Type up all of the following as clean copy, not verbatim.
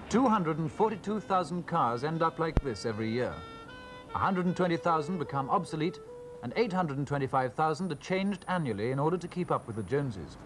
242,000 cars end up like this every year. 120,000 become obsolete and 825,000 are changed annually in order to keep up with the Joneses.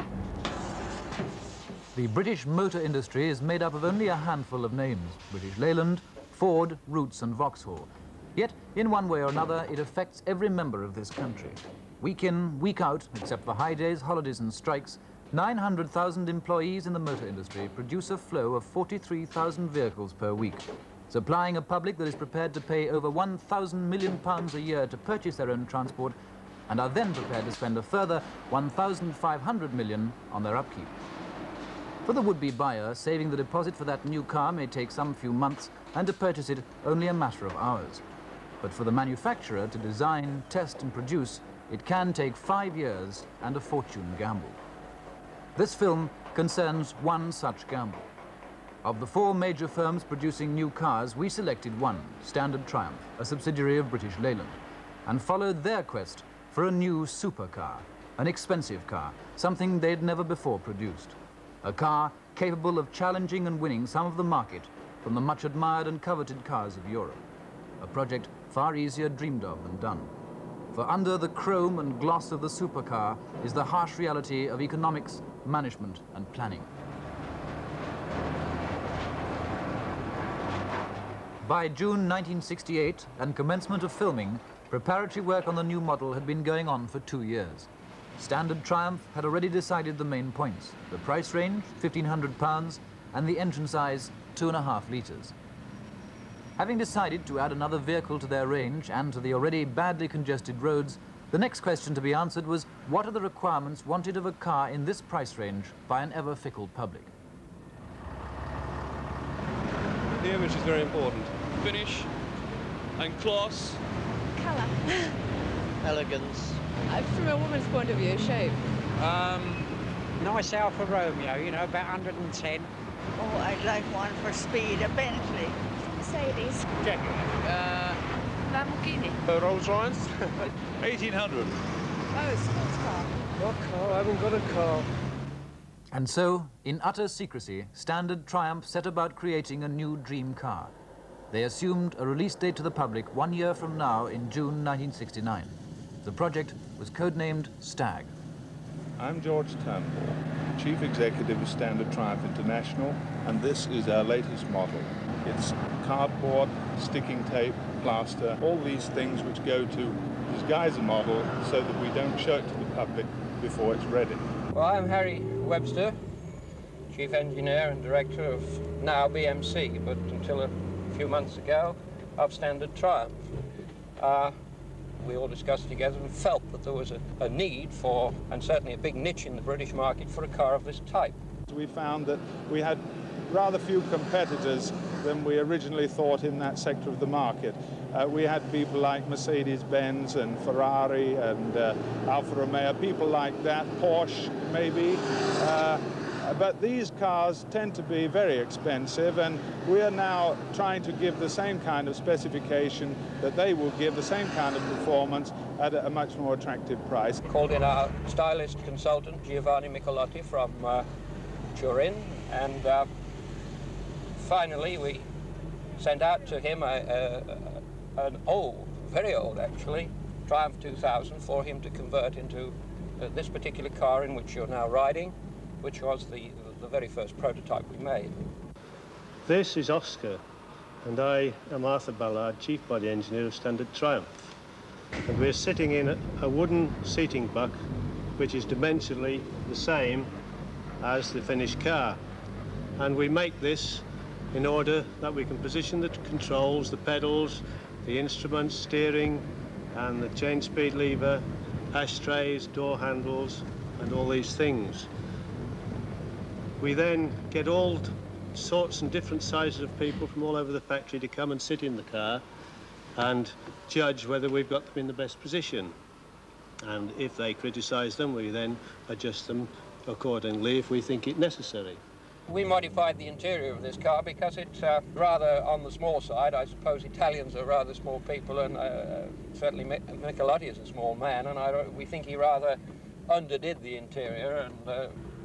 The British motor industry is made up of only a handful of names: British Leyland, Ford, Rootes and Vauxhall. Yet, in one way or another, it affects every member of this country. Week in, week out, except for high days, holidays and strikes, 900,000 employees in the motor industry produce a flow of 43,000 vehicles per week, supplying a public that is prepared to pay over £1,000 million a year to purchase their own transport and are then prepared to spend a further £1,500 million on their upkeep. For the would-be buyer, saving the deposit for that new car may take some few months and to purchase it only a matter of hours. But for the manufacturer to design, test and produce, it can take 5 years and a fortune gamble. This film concerns one such gamble. Of the 4 major firms producing new cars, we selected one, Standard Triumph, a subsidiary of British Leyland, and followed their quest for a new supercar, an expensive car, something they'd never before produced. A car capable of challenging and winning some of the market from the much admired and coveted cars of Europe. A project far easier dreamed of than done. For under the chrome and gloss of the supercar is the harsh reality of economics, management and planning. By June 1968 and commencement of filming, preparatory work on the new model had been going on for 2 years. Standard Triumph had already decided the main points: the price range, £1,500, and the engine size, 2.5 litres. Having decided to add another vehicle to their range and to the already badly congested roads, the next question to be answered was, what are the requirements wanted of a car in this price range by an ever-fickle public? Here, which is very important: finish and class. Colour. Elegance. From a woman's point of view, shape. Nice Alfa Romeo, you know, about 110. Oh, I'd like one for speed, a Bentley. Mercedes. Lamborghini. Rolls Royce. 1800. Oh, a sports car. What car? I haven't got a car. And so, in utter secrecy, Standard Triumph set about creating a new dream car. They assumed a release date to the public 1 year from now in June 1969. The project was codenamed Stag. I'm George Turnbull, Chief Executive of Standard Triumph International, and this is our latest model. It's cardboard, sticking tape, plaster, all these things which go to disguise a model so that we don't show it to the public before it's ready. Well, I'm Harry Webster, Chief Engineer and Director of now BMC, but until a few months ago of Standard Triumph. We all discussed together and felt that there was a need for, and certainly a big niche in the British market, for a car of this type. We found that we had rather few competitors than we originally thought in that sector of the market. We had people like Mercedes-Benz and Ferrari and Alfa Romeo, people like that, Porsche maybe. But these cars tend to be very expensive, and we are now trying to give the same kind of specification that they will give, the same kind of performance at a much more attractive price. Called in our stylist consultant, Giovanni Michelotti from Turin, and finally we sent out to him an old, very old actually, Triumph 2000 for him to convert into this particular car in which you're now riding, which was the very first prototype we made. This is Oscar, and I am Arthur Ballard, Chief Body Engineer of Standard Triumph. And we're sitting in a wooden seating buck, which is dimensionally the same as the finished car. And we make this in order that we can position the controls, the pedals, the instruments, steering, and the change speed lever, ashtrays, door handles, and all these things. We then get all sorts and different sizes of people from all over the factory to come and sit in the car and judge whether we've got them in the best position. And if they criticise them, we then adjust them accordingly if we think it necessary. We modified the interior of this car because it's rather on the small side. I suppose Italians are rather small people, and certainly Michelotti is a small man, and we think he rather underdid the interior, and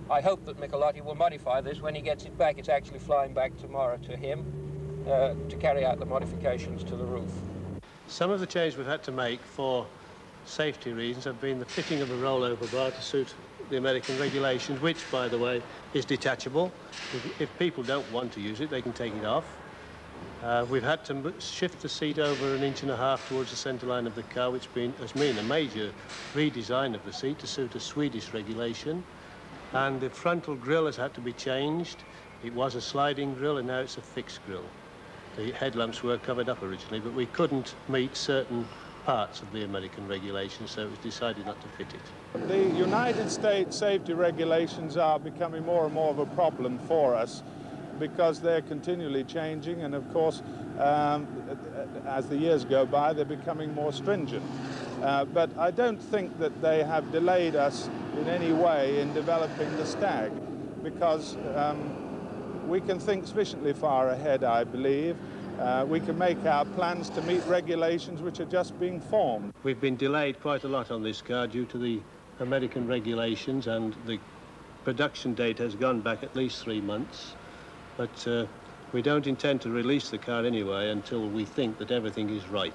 I hope that Michelotti will modify this. When he gets it back, it's actually flying back tomorrow to him to carry out the modifications to the roof. Some of the changes we've had to make for safety reasons have been the fitting of a rollover bar to suit the American regulations, which, by the way, is detachable. If people don't want to use it, they can take it off. We've had to shift the seat over 1.5 inches towards the centre line of the car, which has been a major redesign of the seat to suit a Swedish regulation. And the frontal grille has had to be changed. It was a sliding grille, and now it's a fixed grille. The headlamps were covered up originally, but we couldn't meet certain parts of the American regulations, so it was decided not to fit it. The United States safety regulations are becoming more and more of a problem for us because they're continually changing, and of course, as the years go by, they're becoming more stringent. But I don't think that they have delayed us in any way in developing the Stag, because we can think sufficiently far ahead, I believe. We can make our plans to meet regulations which are just being formed. We've been delayed quite a lot on this car due to the American regulations, and the production date has gone back at least 3 months. But we don't intend to release the car anyway until we think that everything is right.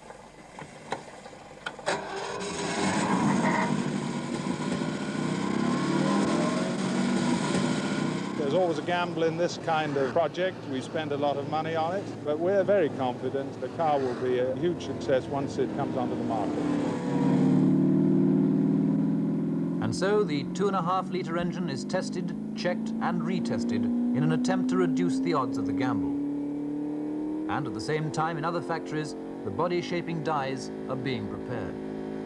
There's always a gamble in this kind of project. We spend a lot of money on it, but we're very confident the car will be a huge success once it comes onto the market. And so the 2.5-litre engine is tested, checked and retested in an attempt to reduce the odds of the gamble. And at the same time, in other factories, the body-shaping dies are being prepared.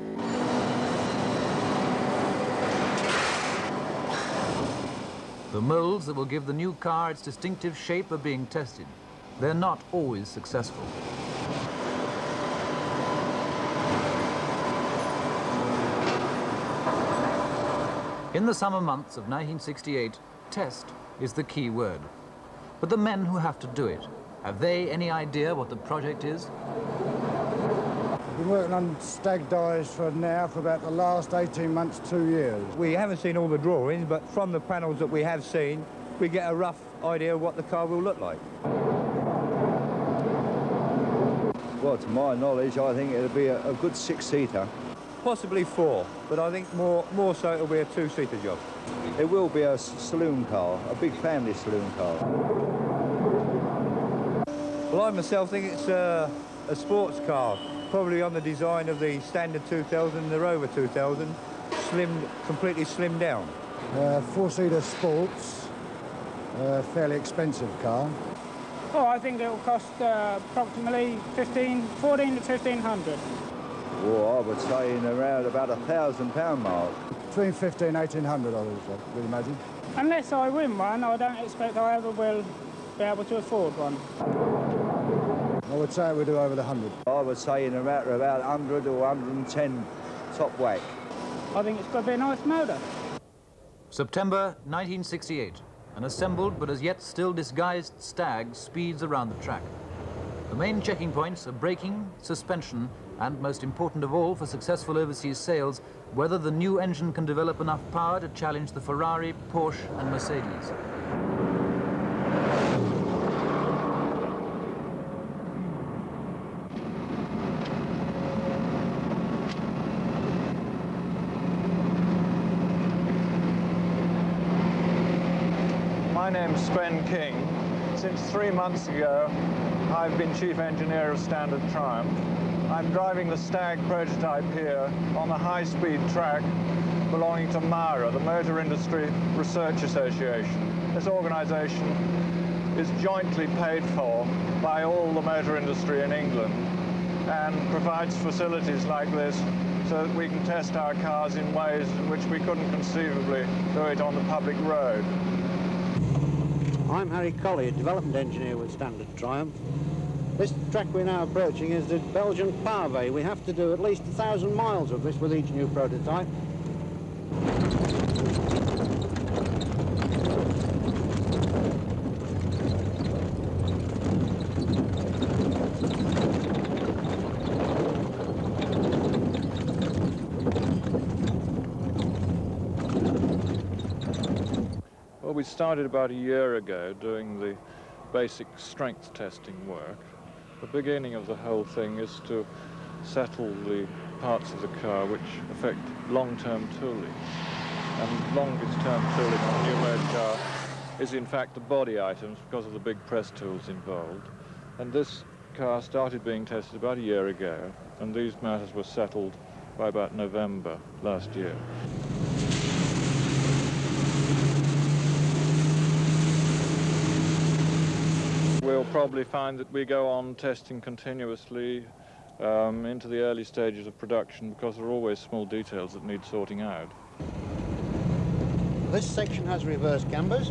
The moulds that will give the new car its distinctive shape are being tested. They're not always successful. In the summer months of 1968, test is the key word. But the men who have to do it, have they any idea what the project is? I've been working on Stag dies for about the last 18 months, 2 years. We haven't seen all the drawings, but from the panels that we have seen, we get a rough idea of what the car will look like. Well, to my knowledge, I think it'll be a good 6-seater. Possibly 4, but I think more so it'll be a 2-seater job. It will be a saloon car, a big family saloon car. Well, I myself think it's a sports car, probably on the design of the Standard 2000 and the Rover 2000, completely slimmed down. 4-seater sports, fairly expensive car. Oh, I think it will cost approximately 14 to 1500. Well, I would say in around about £1,000 mark. Between 15 and 1800, I would imagine. Unless I win one, I don't expect I ever will be able to afford one. I would say we do over the 100. I would say in around about 100 or 110 top whack. I think it's got to be a nice motor. September 1968. An assembled but as yet still disguised Stag speeds around the track. The main checking points are braking, suspension, and most important of all for successful overseas sales, whether the new engine can develop enough power to challenge the Ferrari, Porsche and Mercedes. My name's Sven King. Since 3 months ago, I've been Chief Engineer of Standard Triumph. I'm driving the Stag prototype here on a high-speed track belonging to MIRA, the Motor Industry Research Association. This organization is jointly paid for by all the motor industry in England and provides facilities like this so that we can test our cars in ways in which we couldn't conceivably do it on the public road. I'm Harry Colley, development engineer with Standard Triumph. This track we're now approaching is the Belgian Pavé. We have to do at least 1,000 miles of this with each new prototype. we started about a year ago doing the basic strength testing work. The beginning of the whole thing is to settle the parts of the car which affect long-term tooling. And longest-term tooling on a new mode car is in fact the body items because of the big press tools involved. And this car started being tested about a year ago, and these matters were settled by about November last year. We'll probably find that we go on testing continuously into the early stages of production because there are always small details that need sorting out. This section has reverse cambers.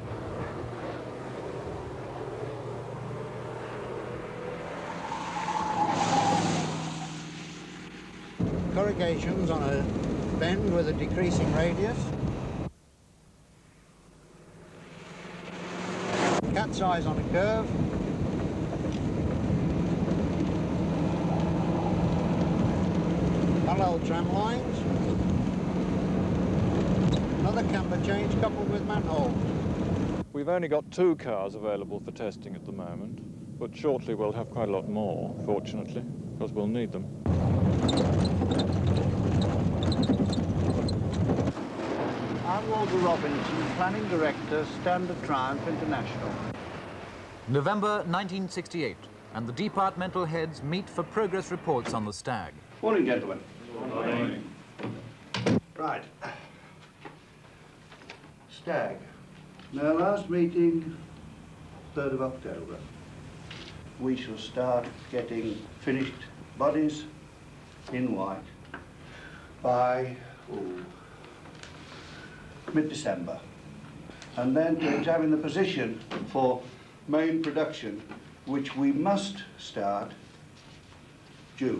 Corrugations on a bend with a decreasing radius. Cat's eyes on a curve. Parallel tram lines. Another camber change coupled with manholes. We've only got 2 cars available for testing at the moment, but shortly we'll have quite a lot more, fortunately, because we'll need them. I'm Walter Robinson, Planning Director, Standard Triumph International. November 1968, and the departmental heads meet for progress reports on the Stag. Morning, gentlemen. Morning. Right. Stag. Now, last meeting, 3rd of October. We shall start getting finished bodies in white by mid-December. And then to examine the position for main production, which we must start June.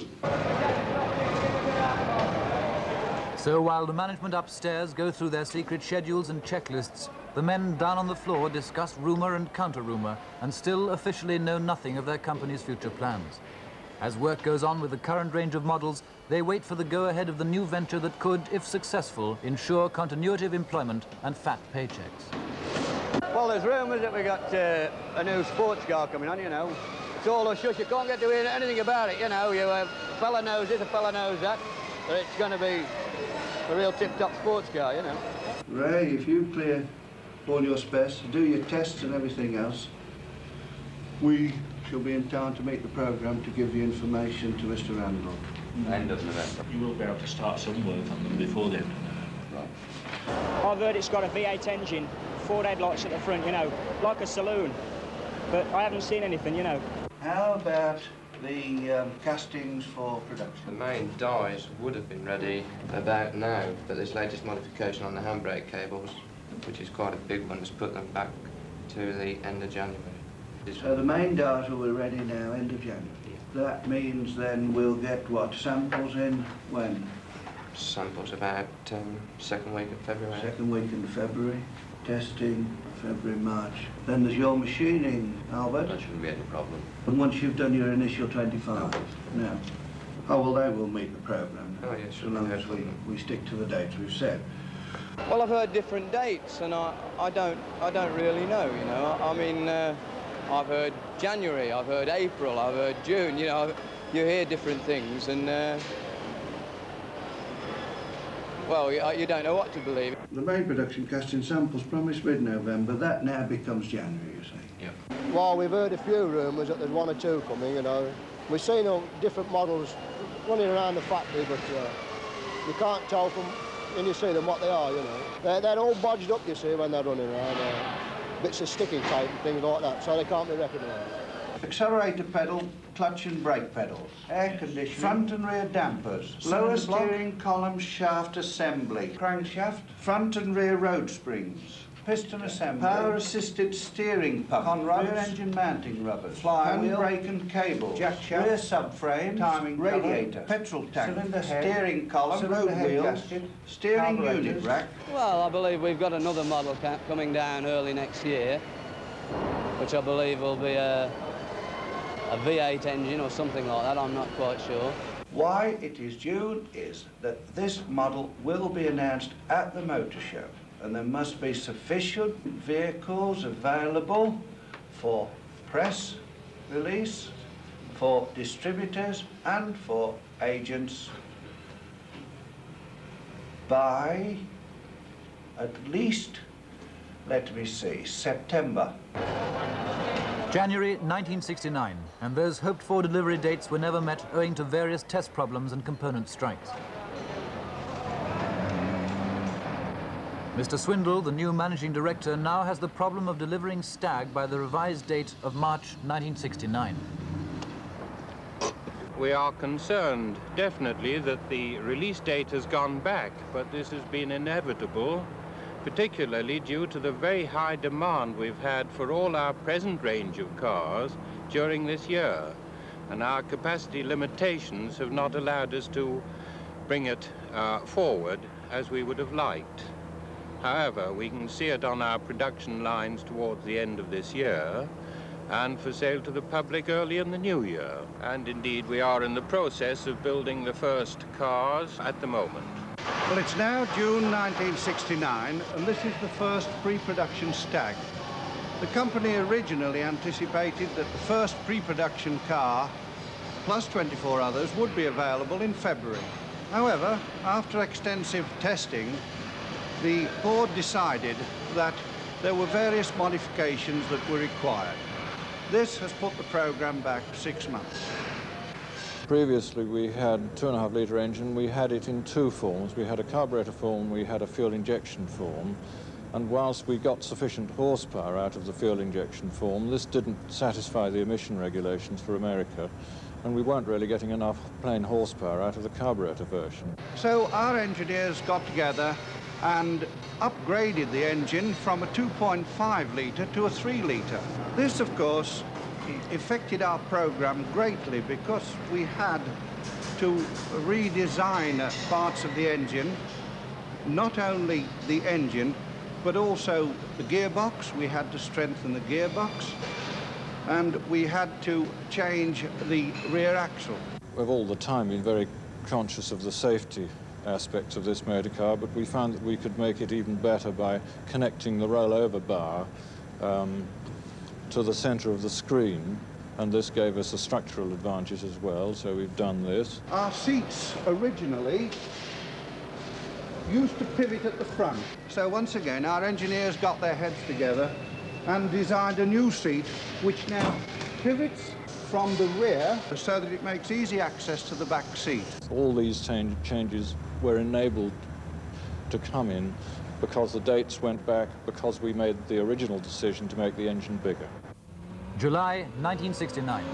So while the management upstairs go through their secret schedules and checklists, the men down on the floor discuss rumour and counter-rumour and still officially know nothing of their company's future plans. As work goes on with the current range of models, they wait for the go-ahead of the new venture that could, if successful, ensure continuity of employment and fat paychecks. Well, there's rumours that we got a new sports car coming on, you know. It's all a shush, you can't get to hear anything about it, you know. A fella knows this, a fella knows that. But it's going to be a real tip-top sports car, you know. Ray, if you clear all your specs, do your tests and everything else, we shall be in time to meet the programme to give the information to Mr. Randall. End of November. You will be able to start some work on them before the end of November. Right. I've heard it's got a V8 engine, 4 headlights at the front, you know, like a saloon. But I haven't seen anything, you know. How about the castings for production? The main dies would have been ready about now, but this latest modification on the handbrake cables, which is quite a big one, has put them back to the end of January. So the main dies will be ready now, end of January. Yeah. That means then we'll get what, samples in when? Samples about second week of February. Second week in February. Testing, February, March. Then there's your machining, Albert. That shouldn't be any problem. And once you've done your initial 25? No. Oh, well, they will meet the programme. Oh, yes. So long as we stick to the dates we've set. Well, I've heard different dates, and I don't really know, you know. I mean, I've heard January, I've heard April, I've heard June, you know. You hear different things, and well, you don't know what to believe. The main production casting samples promised mid-November. That now becomes January, you say? Yep. Well, we've heard a few rumours that there's 1 or 2 coming, you know. We've seen different models running around the factory, but you can't tell from when you see them what they are, you know. They're all bodged up, you see, when they're running around. Bits of sticking tape and things like that, so they can't be recognised. Accelerator pedal, clutch and brake pedals, air conditioning, front and rear dampers, lower steering column shaft assembly, crankshaft, front and rear road springs, piston assembly, power-assisted steering pump, rear engine mounting rubbers, flywheel, handbrake and cable, jack shaft, rear subframe, timing radiator, petrol tank, cylinder head, steering column, road wheels, gasket, steering unit rack. Well, I believe we've got another model coming down early next year, which I believe will be a V8 engine or something like that, I'm not quite sure. Why it is June is that this model will be announced at the motor show. and there must be sufficient vehicles available for press release, for distributors and for agents by at least, let me see, September. January 1969, and those hoped-for delivery dates were never met owing to various test problems and component strikes. Mr. Swindle, the new managing director, now has the problem of delivering Stag by the revised date of March 1969. We are concerned, definitely, that the release date has gone back, but this has been inevitable, particularly due to the very high demand we've had for all our present range of cars during this year. And our capacity limitations have not allowed us to bring it forward as we would have liked. However, we can see it on our production lines towards the end of this year and for sale to the public early in the new year. And indeed, we are in the process of building the first cars at the moment. Well, it's now June 1969, and this is the first pre-production Stag. The company originally anticipated that the first pre-production car, plus 24 others, would be available in February. However, after extensive testing, the board decided that there were various modifications that were required. This has put the program back 6 months. Previously we had 2.5 litre engine. We had it in two forms. We had a carburetor form, we had a fuel injection form. And whilst we got sufficient horsepower out of the fuel injection form, this didn't satisfy the emission regulations for America, and we weren't really getting enough plain horsepower out of the carburetor version. So our engineers got together and upgraded the engine from a 2.5 litre to a 3 litre. This, of course, affected our program greatly because we had to redesign parts of the engine, not only the engine, but also the gearbox. We had to strengthen the gearbox, and we had to change the rear axle. We've all the time been very conscious of the safety aspects of this motor car, but we found that we could make it even better by connecting the rollover bar to the center of the screen, and this gave us a structural advantage as well, so we've done this. Our seats originally used to pivot at the front. So once again, our engineers got their heads together and designed a new seat which now pivots from the rear so that it makes easy access to the back seat. All these changes were enabled to come in because the dates went back, because we made the original decision to make the engine bigger. July 1969.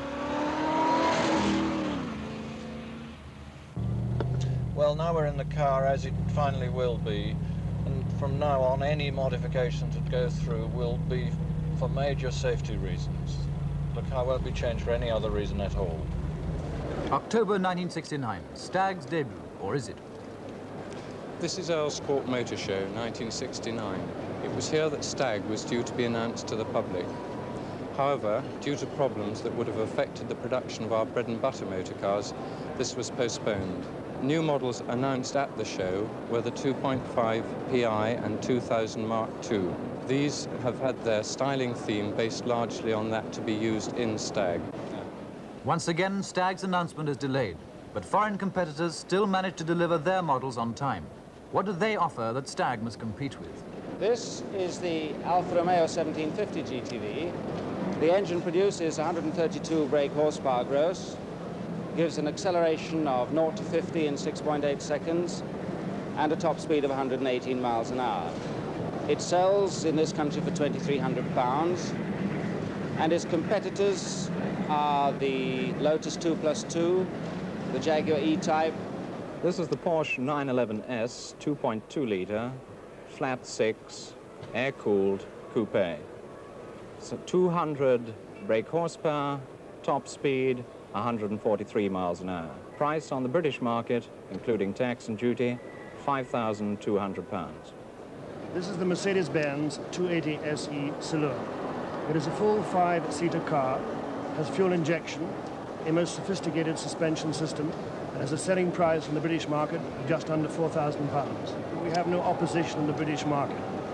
Well, now we're in the car as it finally will be, and from now on any modifications that go through will be for major safety reasons. The car won't be changed for any other reason at all. October 1969, Stag's debut, or is it? This is Earls Court Motor Show, 1969. It was here that Stag was due to be announced to the public. However, due to problems that would have affected the production of our bread-and-butter motor cars, this was postponed. New models announced at the show were the 2.5 PI and 2000 Mark II. These have had their styling theme based largely on that to be used in Stag. Once again, Stag's announcement is delayed, but foreign competitors still manage to deliver their models on time. What do they offer that Stag must compete with? This is the Alfa Romeo 1750 GTV. The engine produces 132 brake horsepower gross, gives an acceleration of 0 to 50 in 6.8 seconds, and a top speed of 118 miles an hour. It sells in this country for £2,300, and its competitors are the Lotus 2+2, the Jaguar E-Type. This is the Porsche 911S 2.2 litre, flat six, air-cooled coupe. So 200 brake horsepower, top speed 143 miles an hour. Price on the British market, including tax and duty, £5,200. This is the Mercedes-Benz 280 SE Saloon. It is a full 5-seater car, has fuel injection, a most sophisticated suspension system, and has a selling price in the British market of just under £4,000. We have no opposition in the British market.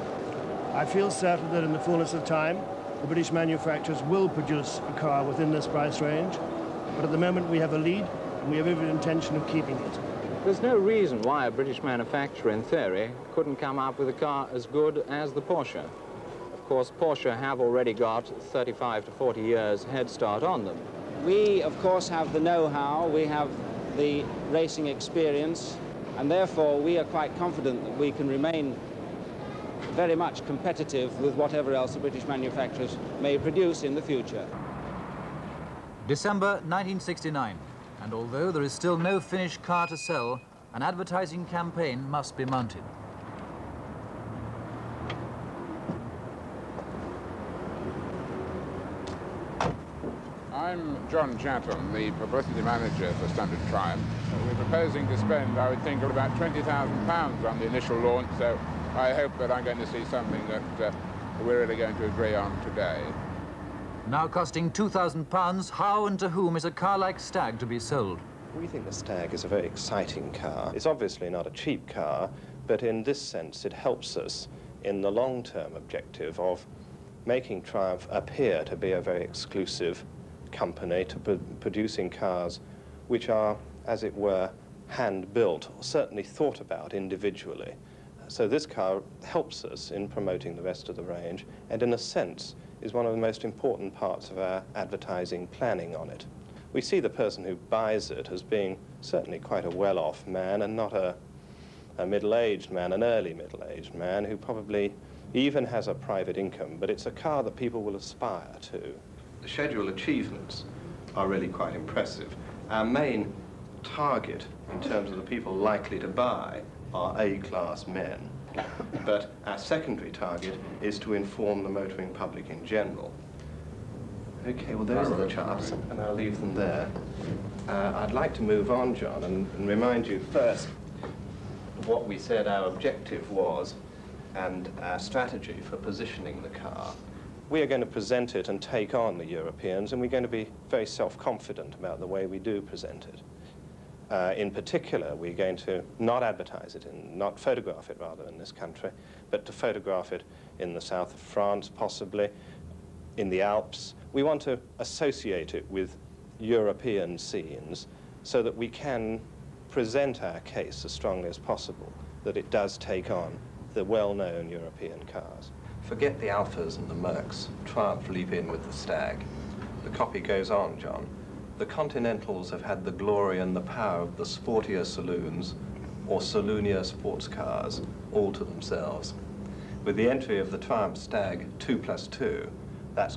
I feel certain that in the fullness of time, the British manufacturers will produce a car within this price range, but at the moment we have a lead, and we have every intention of keeping it. There's no reason why a British manufacturer, in theory, couldn't come up with a car as good as the Porsche. Of course, Porsche have already got 35 to 40 years head start on them. We, of course, have the know-how, we have the racing experience, and therefore we are quite confident that we can remain very much competitive with whatever else the British manufacturers may produce in the future. December 1969. And although there is still no finished car to sell, an advertising campaign must be mounted. I'm John Chatham, the publicity manager for Standard Triumph. We're proposing to spend, I would think, about £20,000 on the initial launch, so I hope that I'm going to see something that we're really going to agree on today. Now costing £2,000, how and to whom is a car like Stag to be sold? We think the Stag is a very exciting car. It's obviously not a cheap car, but in this sense it helps us in the long-term objective of making Triumph appear to be a very exclusive company to producing cars which are, as it were, hand-built, or certainly thought about individually. So this car helps us in promoting the rest of the range, and in a sense is one of the most important parts of our advertising planning on it. We see the person who buys it as being certainly quite a well-off man and not a middle-aged man, an early middle-aged man who probably even has a private income, but it's a car that people will aspire to. The schedule achievements are really quite impressive. Our main target in terms of the people likely to buy are A-class men. But our secondary target is to inform the motoring public in general. Okay, well, those are the charts, and I'll leave them there. I'd like to move on, John, and remind you first of what we said our objective was and our strategy for positioning the car. We are going to present it and take on the Europeans, and we're going to be very self-confident about the way we do present it. In particular, we're going to not advertise it, not photograph it, rather, in this country, but to photograph it in the south of France, possibly, in the Alps. We want to associate it with European scenes so that we can present our case as strongly as possible, that it does take on the well-known European cars. Forget the Alphas and the Mercs. Triumph leap in with the Stag. The copy goes on, John. The Continentals have had the glory and the power of the sportier saloons or saloonier sports cars all to themselves. With the entry of the Triumph Stag 2+2, that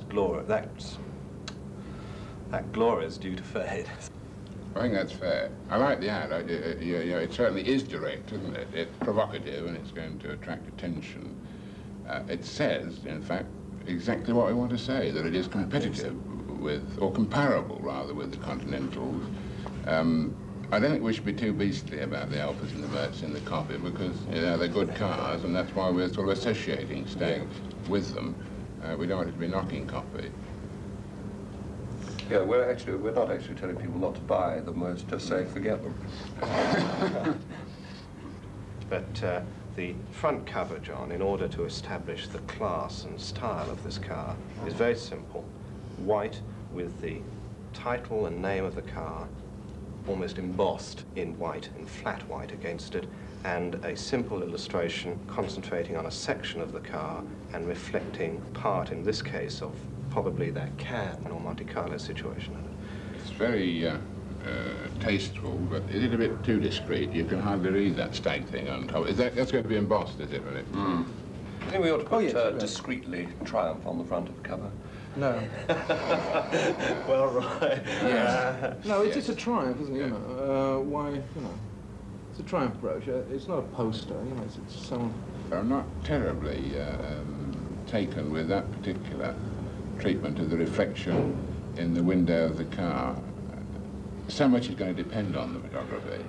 glory is due to fade. I think that's fair. I like the ad. It certainly is direct, isn't it? It's provocative and it's going to attract attention. It says, in fact, exactly what we want to say, that it is competitive with, or comparable rather, with the Continentals. I don't think we should be too beastly about the Alphas and the Mercs in the copy, because they're good cars, and that's why we're sort of associating Stag with them. We don't want it to be knocking copy. Yeah, we're not actually telling people not to buy them, we're just saying forget them. But the front cover, John, in order to establish the class and style of this car, is very simple. White with the title and name of the car almost embossed in white, in flat white against it, and a simple illustration concentrating on a section of the car and reflecting part, in this case, of probably that Cannes or Monte Carlo situation. It's very tasteful, but is it a bit too discreet? You can hardly read that Stag thing on top. That's going to be embossed, is it, really? Mm. I think we ought to put discreetly Triumph on the front of the cover. No. Well, right. Yes. No, it's just a Triumph, isn't it? You know, why, you know, it's a Triumph brochure. It's not a poster, you know, it's some... I'm not terribly taken with that particular treatment of the reflection in the window of the car. So much is going to depend on the photography.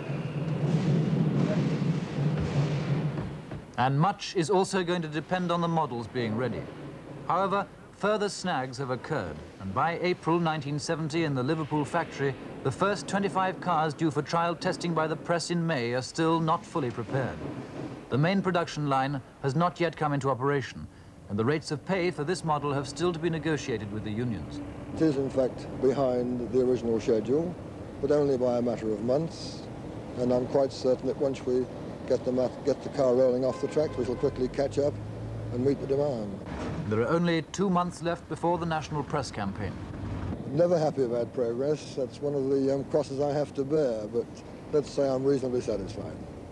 And much is also going to depend on the models being ready. However, further snags have occurred, and by April 1970 in the Liverpool factory, the first 25 cars due for trial testing by the press in May are still not fully prepared. the main production line has not yet come into operation, and the rates of pay for this model have still to be negotiated with the unions. It is, in fact, behind the original schedule, but only by a matter of months, and I'm quite certain that once we get the car rolling off the tracks, we shall quickly catch up and meet the demand. There are only 2 months left before the national press campaign. Never happy about progress. That's one of the crosses I have to bear, but let's say I'm reasonably satisfied.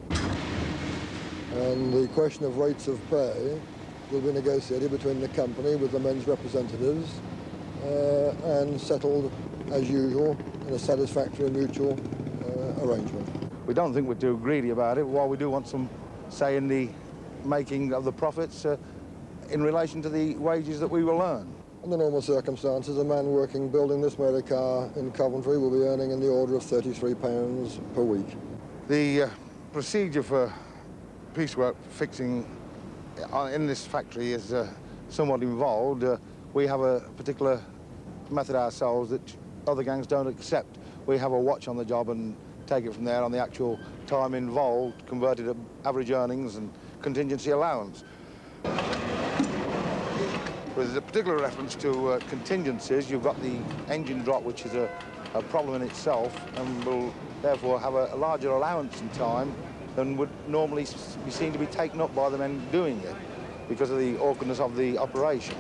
And the question of rates of pay will be negotiated between the company with the men's representatives and settled, as usual, in a satisfactory mutual arrangement. We don't think we're too greedy about it, while we do want some say in the making of the profits in relation to the wages that we will earn. Under normal circumstances, a man working building this motor car in Coventry will be earning in the order of £33 per week. The procedure for piecework fixing in this factory is somewhat involved. We have a particular method ourselves that other gangs don't accept. We have a watch on the job and take it from there on the actual time involved, converted to average earnings and contingency allowance. With a particular reference to contingencies, you've got the engine drop, which is a problem in itself, and will therefore have a larger allowance in time than would normally be seen to be taken up by the men doing it because of the awkwardness of the operation.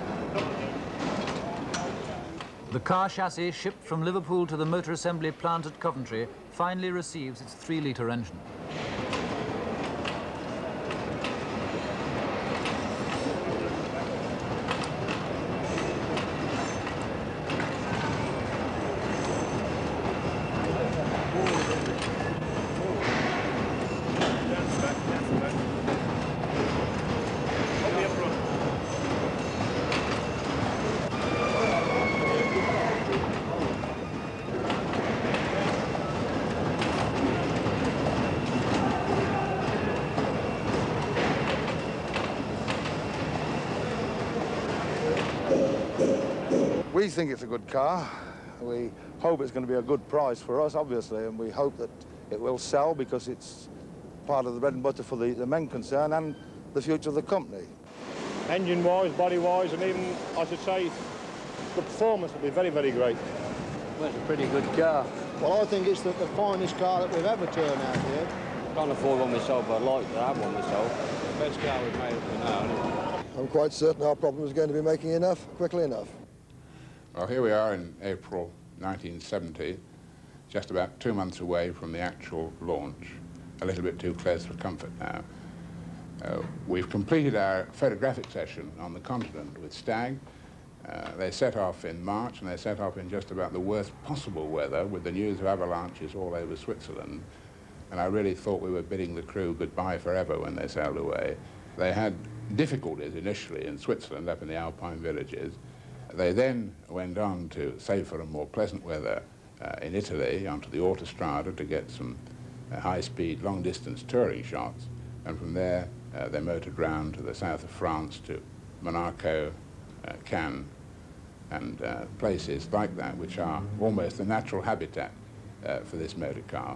The car chassis shipped from Liverpool to the motor assembly plant at Coventry finally receives its 3-litre engine. We think it's a good car. We hope it's going to be a good price for us, obviously, and we hope that it will sell because it's part of the bread and butter for the men concerned and the future of the company. Engine-wise, body-wise, and even, I should say, the performance will be very, very great. Well, it's a pretty good car. Well, I think it's the finest car that we've ever turned out here. Can't afford one myself, but I'd like to have one myself. The best car we've made up to now, isn't it? I'm quite certain our problem is going to be making enough, quickly enough. Well, here we are in April 1970, just about 2 months away from the actual launch, a little bit too close for comfort now. We've completed our photographic session on the continent with Stag. They set off in March, and they set off in just about the worst possible weather with the news of avalanches all over Switzerland. And I really thought we were bidding the crew goodbye forever when they sailed away. They had difficulties initially in Switzerland, up in the Alpine villages. They then went on to safer and more pleasant weather in Italy, onto the Autostrada to get some high-speed, long-distance touring shots. And from there, they motored round to the south of France, to Monaco, Cannes, and places like that, which are almost the natural habitat for this motor car.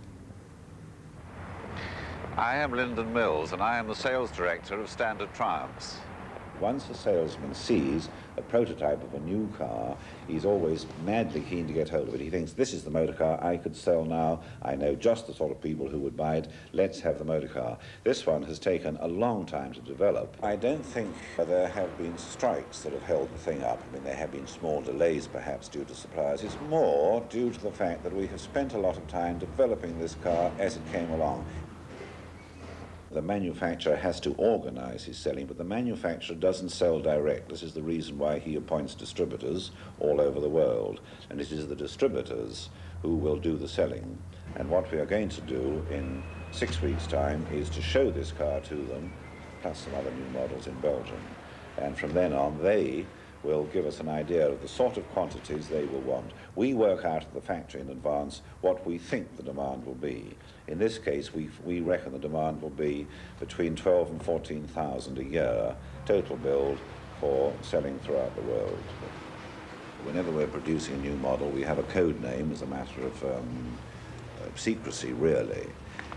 I am Lyndon Mills, and I am the sales director of Standard Triumphs. Once a salesman sees a prototype of a new car, he's always madly keen to get hold of it. He thinks, this is the motor car I could sell now. I know just the sort of people who would buy it. Let's have the motor car. This one has taken a long time to develop. I don't think there have been strikes that have held the thing up. I mean, there have been small delays, perhaps, due to suppliers. It's more due to the fact that we have spent a lot of time developing this car as it came along. The manufacturer has to organize his selling, but the manufacturer doesn't sell direct. This is the reason why he appoints distributors all over the world. And it is the distributors who will do the selling. And what we are going to do in 6 weeks' time is to show this car to them, plus some other new models in Belgium. And from then on, they will give us an idea of the sort of quantities they will want. We work out at the factory in advance what we think the demand will be. In this case, we reckon the demand will be between 12 and 14,000 a year, total build for selling throughout the world. Whenever we're producing a new model, we have a code name as a matter of secrecy, really.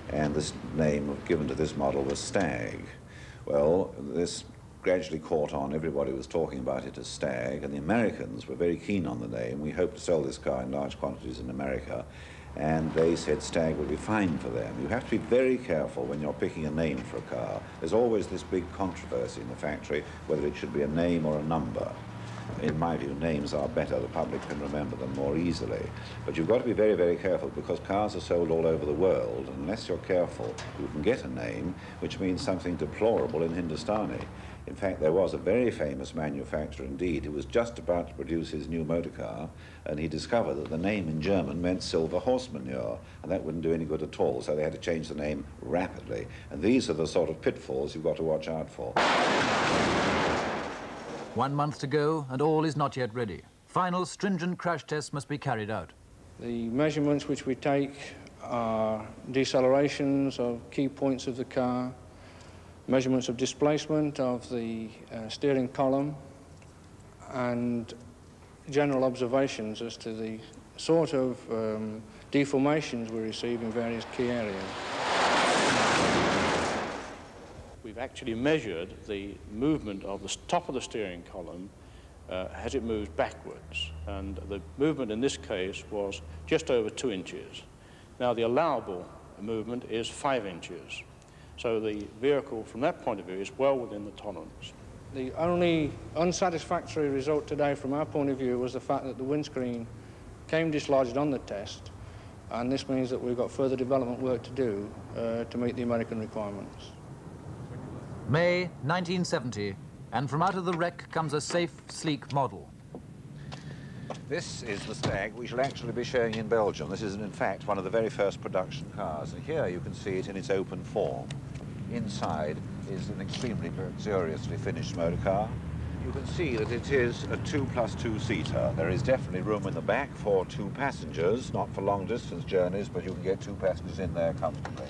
and this name given to this model was Stag. Well, this gradually caught on. Everybody was talking about it as Stag, and the Americans were very keen on the name. We hoped to sell this car in large quantities in America, and they said Stag would be fine for them. You have to be very careful when you're picking a name for a car. There's always this big controversy in the factory whether it should be a name or a number. In my view, names are better. The public can remember them more easily. But you've got to be very, very careful because cars are sold all over the world. Unless you're careful, you can get a name which means something deplorable in Hindustani. In fact, there was a very famous manufacturer indeed who was just about to produce his new motor car, and he discovered that the name in German meant silver horse manure, and that wouldn't do any good at all, so they had to change the name rapidly. And these are the sort of pitfalls you've got to watch out for. 1 month to go, and all is not yet ready. Final stringent crash tests must be carried out. The measurements which we take are decelerations of key points of the car, measurements of displacement of the steering column, and general observations as to the sort of deformations we receive in various key areas. We've actually measured the movement of the top of the steering column as it moves backwards, and the movement in this case was just over 2 inches. Now the allowable movement is 5 inches. So the vehicle, from that point of view, is well within the tolerance. The only unsatisfactory result today, from our point of view, was the fact that the windscreen came dislodged on the test, and this means that we've got further development work to do to meet the American requirements. May 1970, and from out of the wreck comes a safe, sleek model. This is the Stag we shall actually be showing in Belgium. This is, in fact, one of the very first production cars, and here you can see it in its open form. Inside is an extremely luxuriously finished motor car. You can see that it is a 2+2 seater. There is definitely room in the back for 2 passengers, not for long distance journeys, but you can get 2 passengers in there comfortably.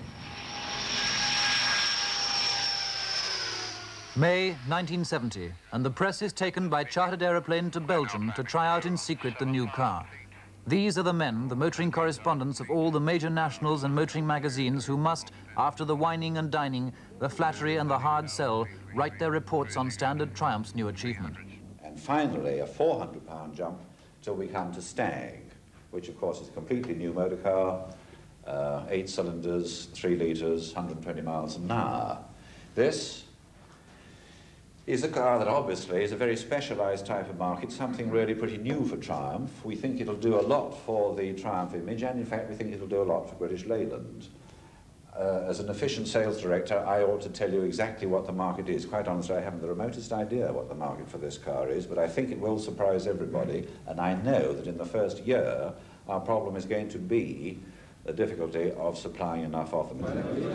May 1970, and the press is taken by chartered aeroplane to Belgium to try out in secret the new car. These are the men, the motoring correspondents of all the major nationals and motoring magazines who must, after the whining and dining, the flattery and the hard sell, write their reports on Standard Triumph's new achievement. And finally, a 400-pound jump till we come to Stag, which of course is a completely new motor car, 8 cylinders, 3 litres, 120 miles an hour. This is a car that obviously is a very specialised type of market, something really pretty new for Triumph. We think it'll do a lot for the Triumph image, and in fact we think it'll do a lot for British Leyland. As an efficient sales director, I ought to tell you exactly what the market is. Quite honestly, I haven't the remotest idea what the market for this car is, but I think it will surprise everybody, and I know that in the first year our problem is going to be the difficulty of supplying enough of them.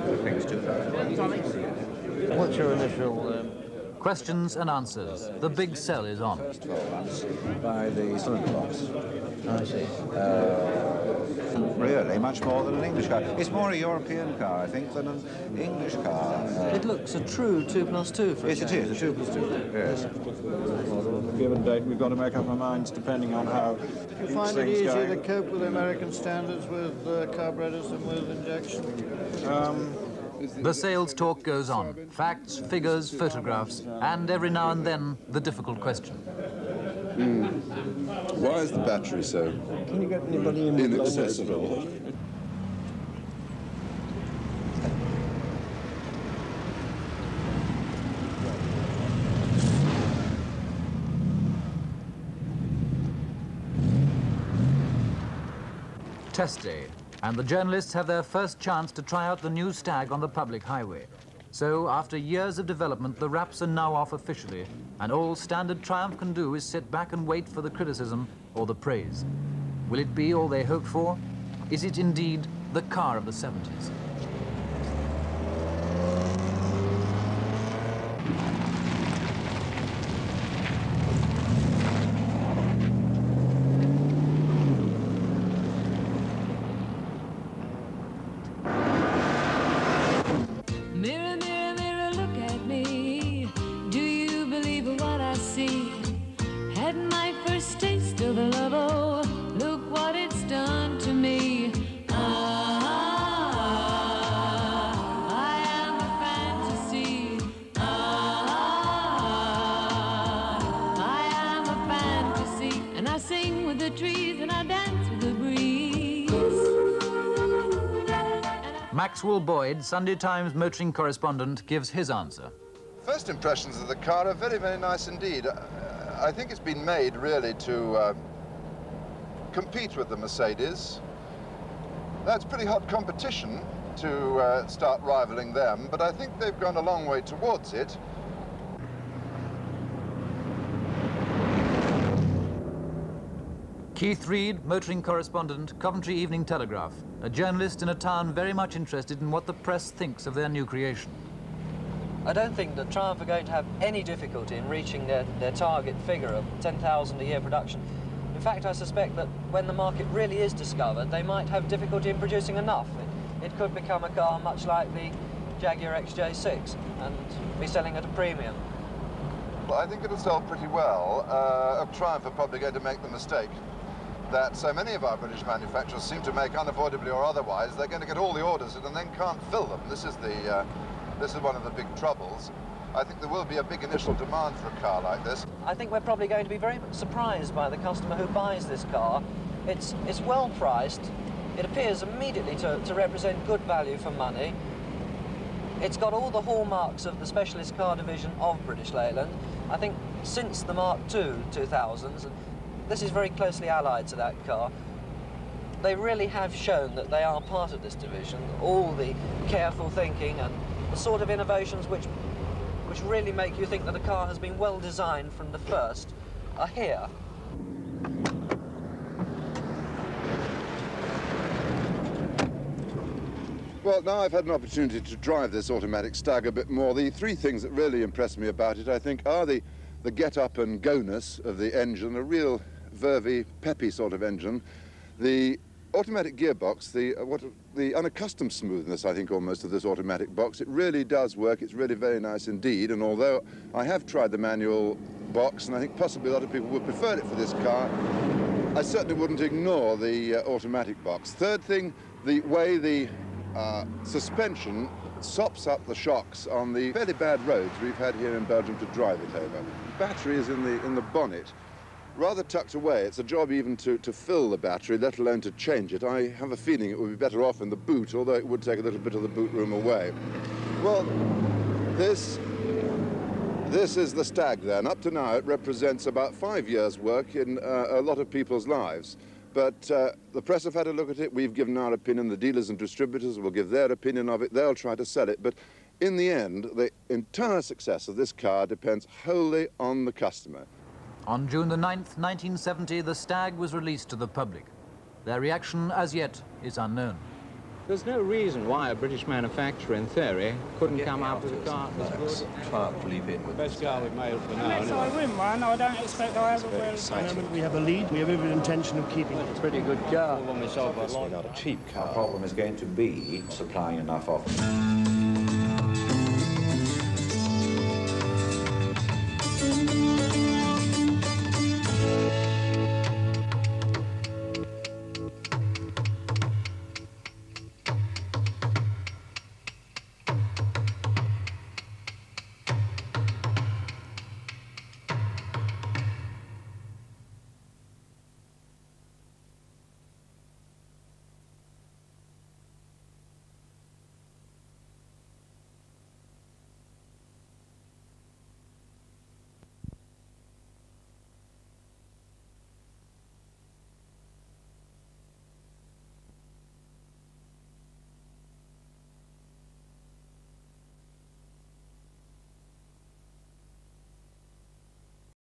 What's your initial... Questions and answers. The big sell is on. First 12 months by the cylinder box. I see. Really, much more than an English car. It's more a European car, I think, than an English car. It looks a true 2+2 for a Yes, it is, a 2+2, yes. On a given date, we've got to make up our minds depending on how Do you find it easier to cope with American standards with carburetors than with injection? The sales talk goes on. Facts, figures, photographs, and every now and then, the difficult question. Why is the battery so inaccessible? Test day, and the journalists have their first chance to try out the new Stag on the public highway. So, after years of development, the wraps are now off officially, and all Standard Triumph can do is sit back and wait for the criticism or the praise. Will it be all they hoped for? Is it indeed the car of the 70s? Maxwell Boyd, Sunday Times motoring correspondent, gives his answer. First impressions of the car are very, very nice indeed. I think it's been made really to compete with the Mercedes. That's pretty hot competition to start rivaling them, but I think they've gone a long way towards it. Keith Reed, motoring correspondent, Coventry Evening Telegraph, a journalist in a town very much interested in what the press thinks of their new creation. I don't think that Triumph are going to have any difficulty in reaching their target figure of 10,000 a year production. In fact, I suspect that when the market really is discovered, they might have difficulty in producing enough. It could become a car much like the Jaguar XJ6 and be selling at a premium. Well, I think it'll sell pretty well. Triumph are probably going to make the mistake that so many of our British manufacturers seem to make unavoidably or otherwise. They're going to get all the orders in and then can't fill them. This is one of the big troubles. I think there will be a big initial demand for a car like this. I think we're probably going to be very surprised by the customer who buys this car. It's well priced. It appears immediately to represent good value for money. It's got all the hallmarks of the specialist car division of British Leyland. I think since the Mark II 2000s, this is very closely allied to that car. They really have shown that they are part of this division. All the careful thinking and the sort of innovations which really make you think that a car has been well designed from the first are here. Well, now I've had an opportunity to drive this automatic Stag a bit more. The three things that really impress me about it, I think, are the get-up and go-ness of the engine, a real vervy, peppy sort of engine. The automatic gearbox, the unaccustomed smoothness, I think, almost of this automatic box. It really does work. It's really very nice indeed. And although I have tried the manual box, and I think possibly a lot of people would prefer it for this car, I certainly wouldn't ignore the automatic box. Third thing, the way the suspension sops up the shocks on the fairly bad roads we've had here in Belgium to drive it over. The battery is in the bonnet, rather tucked away. It's a job even to fill the battery, let alone to change it. I have a feeling it would be better off in the boot, although it would take a little bit of the boot room away. Well, this is the Stag then. Up to now, it represents about 5 years' work in a lot of people's lives. But the press have had a look at it. We've given our opinion. The dealers and distributors will give their opinion of it. They'll try to sell it. But in the end, the entire success of this car depends wholly on the customer. On June the 9th, 1970, the Stag was released to the public. Their reaction, as yet, is unknown. There's no reason why a British manufacturer, in theory, couldn't come out with a car as good. Triumph leave in with best car we've made for now. Unless I win one, I don't expect I ever will. At the moment we have a lead, we have every intention of keeping it. It's a pretty good car. Obviously not a cheap car. Our problem is going to be supplying enough of them.